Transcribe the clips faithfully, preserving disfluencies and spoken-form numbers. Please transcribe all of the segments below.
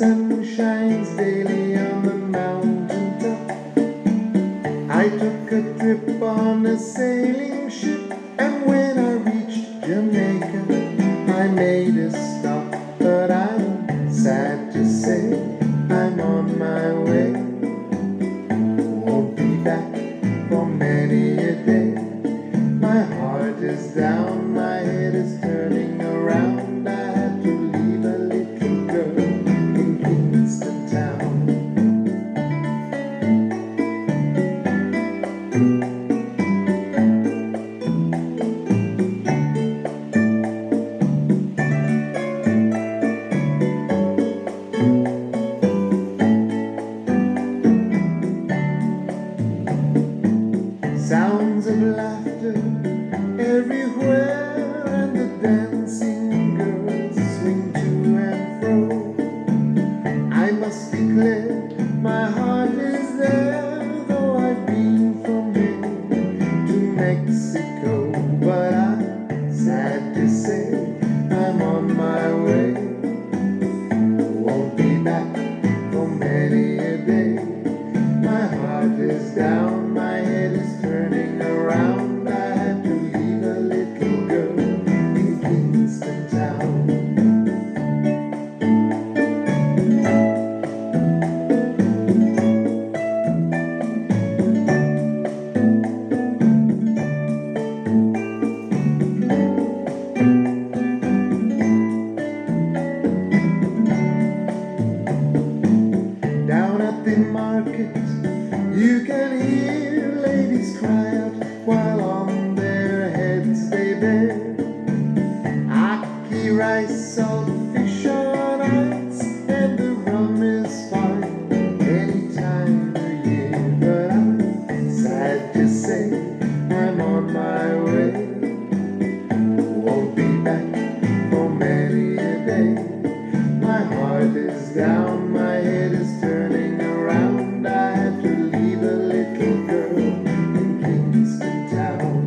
sun shines daily on the mountain top. I took a trip on a sailing ship, and when I reached Jamaica, I made a stop. But I'm sad to say I'm on my way. Won't be back for many a day. My heart is down, my head is turning around. I had to leave a little girl in Kingston Town. Sounds of laughter everywhere, and the dancing girls swing to and fro. I must declare my heart is there, though I've been from here to Mexico. But I'm sad to say I'm on my way. Won't be back for many a day. My heart is down, my head is turning around. I had to leave a little girl in Kingston Town. Down at the market you can hear ladies cry out while on their heads they bear ackee rice, salt fish on ice, and the rum is fine any time of year. But I'm sad to say I'm on my way. Won't be back for many a day. My heart is down, my head is turning around. I had to leave a little girl in Kingston Town.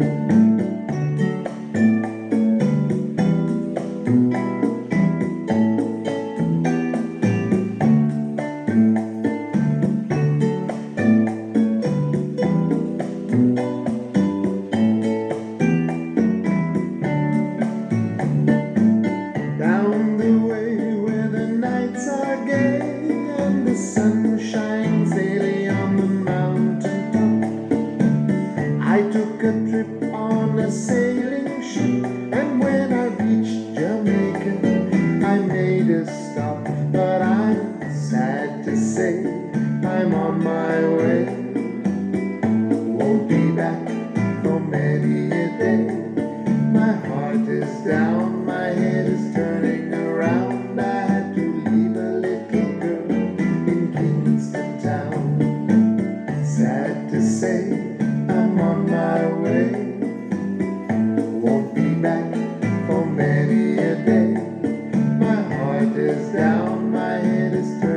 Down the way where the nights are gay and the sun shines daily on the mountain top, I took a trip on a sailing ship, and when I reached Jamaica, I made a stop. But I'm sad to say I'm on my way. Won't be back for many a day. My heart is down, my head is turning around. I had to leave a little girl in Kingston Town. Sad to say I'm on my way. Won't be back for many a day. My heart is down, my head is turning